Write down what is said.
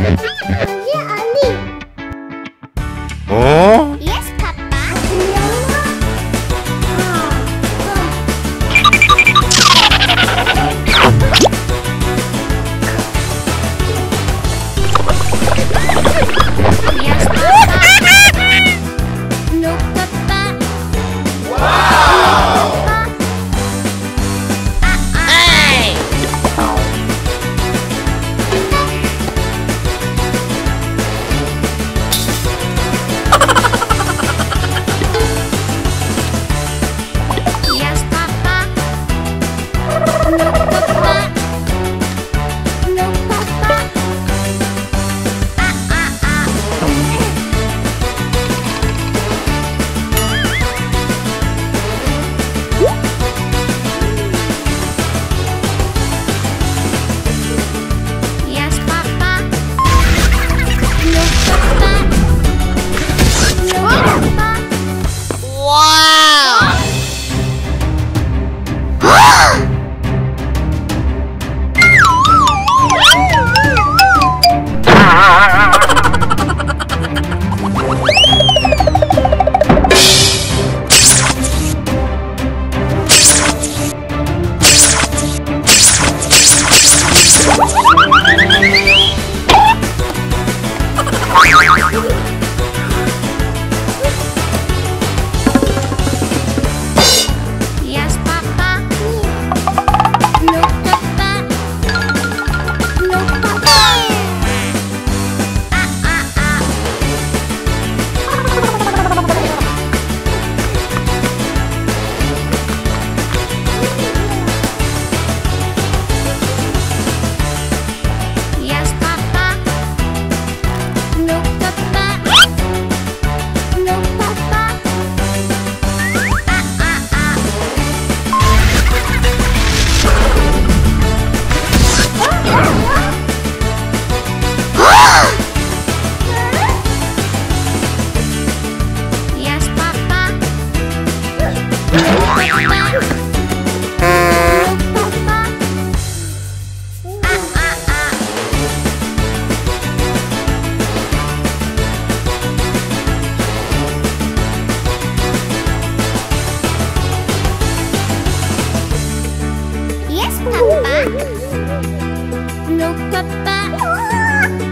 Yeah, Ali. Oh? Yes, Papa. Yes, Papa. No, Papa. Wow. Hey. Yes, Papa. No, Papa. No, Papa. Yes, Papa. No, Papa. No, Papa. Wow! Yes, Papa. No, Papa. No, Papa. Yes, Papa. No, Papa. No, Papa. Yes, Papa. No, Papa. No, Papa. Yes, Papa. No, Papa.